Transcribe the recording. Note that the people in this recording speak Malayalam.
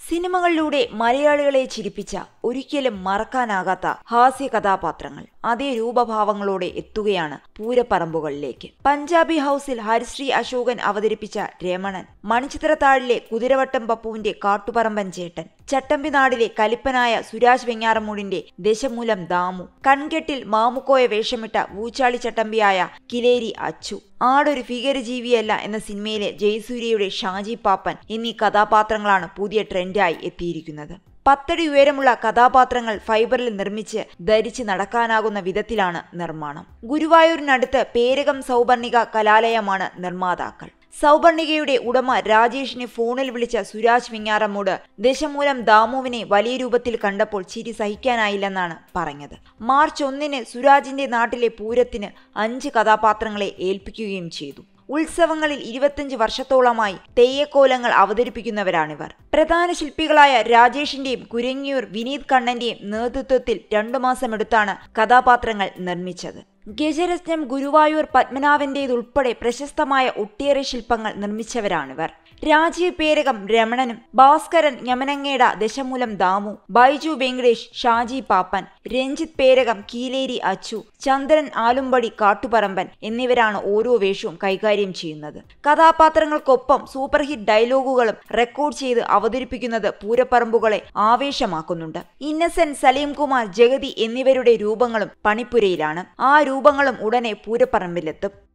സിനിമകളിലൂടെ മലയാളികളെ ചിരിപ്പിച്ച ഒരിക്കലും മറക്കാനാകാത്ത ഹാസ്യ കഥാപാത്രങ്ങൾ അതേ രൂപഭാവങ്ങളോടെ എത്തുകയാണ് പൂരപ്പറമ്പുകളിലേക്ക്. പഞ്ചാബി ഹൗസിൽ ഹരിശ്രീ അശോകൻ അവതരിപ്പിച്ച രമണൻ, മണിച്ചിത്രത്താഴിലെ കുതിരവട്ടം പപ്പുവിന്റെ കാട്ടുപറമ്പൻ ചേട്ടൻ, ചട്ടമ്പിനാടിലെ കലിപ്പനായ സുരാജ് വെഞ്ഞാറമൂടിന്റെ ദശമൂലം ദാമു, കൺകെട്ടിൽ മാമുക്കോയ വേഷമിട്ട വൂച്ചാളി ചട്ടമ്പിയായ കിലേരി അച്ചു, ആടൊരു ഭീകരജീവിയല്ല എന്ന സിനിമയിലെ ജയസൂര്യയുടെ ഷാജി പാപ്പൻ എന്നീ കഥാപാത്രങ്ങളാണ് പുതിയ ട്രെൻഡായി എത്തിയിരിക്കുന്നത്. 10 അടി ഉയരമുള്ള കഥാപാത്രങ്ങൾ ഫൈബറിൽ നിർമ്മിച്ച് ധരിച്ച് നടക്കാനാകുന്ന വിധത്തിലാണ് നിർമ്മാണം. ഗുരുവായൂരിനടുത്ത് പേരകം സൗപർണിക കലാലയമാണ് നിർമ്മാതാക്കൾ. സൗപർണികയുടെ ഉടമ രാജേഷിനെ ഫോണിൽ വിളിച്ച സുരാജ് വെഞ്ഞാറമൂട് ദശമൂലം ദാമുവിനെ വലിയ രൂപത്തിൽ കണ്ടപ്പോൾ ചിരി സഹിക്കാനായില്ലെന്നാണ് പറഞ്ഞത്. മാർച്ച് 1 സുരാജിന്റെ നാട്ടിലെ പൂരത്തിന് 5 കഥാപാത്രങ്ങളെ ഏൽപ്പിക്കുകയും ചെയ്തു. ഉത്സവങ്ങളിൽ 25 വർഷത്തോളമായി തെയ്യക്കോലങ്ങൾ അവതരിപ്പിക്കുന്നവരാണിവർ. പ്രധാന ശില്പികളായ രാജേഷിന്റെയും കുരങ്ങിയൂർ വിനീത് കണ്ണന്റെയും നേതൃത്വത്തിൽ 2 മാസമെടുത്താണ് കഥാപാത്രങ്ങൾ നിർമ്മിച്ചത്. ഗജരത്നം ഗുരുവായൂർ പത്മനാഭന്റേതുൾപ്പെടെ പ്രശസ്തമായ ഒട്ടേറെ ശില്പങ്ങൾ നിർമ്മിച്ചവരാണിവർ. രാജീവ് പേരകം രമണനും, ഭാസ്കരൻ യമനങ്ങേട ദശമൂലം ദാമു, ബൈജു വെങ്കടേഷ് ഷാജി പാപ്പൻ, രഞ്ജിത്ത് പേരകം കീലേരി അച്ചു, ചന്ദ്രൻ ആലുംപടി കാട്ടുപറമ്പൻ എന്നിവരാണ് ഓരോ വേഷവും കൈകാര്യം ചെയ്യുന്നത്. കഥാപാത്രങ്ങൾക്കൊപ്പം സൂപ്പർഹിറ്റ് ഡയലോഗുകളും റെക്കോർഡ് ചെയ്ത് അവതരിപ്പിക്കുന്നത് പൂരപ്പറമ്പുകളെ ആവേശമാക്കുന്നുണ്ട്. ഇന്നസെന്റ്, സലീംകുമാർ, ജഗതി എന്നിവരുടെ രൂപങ്ങളും പണിപ്പുരയിലാണ്. ആ രൂപങ്ങളും ഉടനെ പൂരപ്പറമ്പിലെത്തും.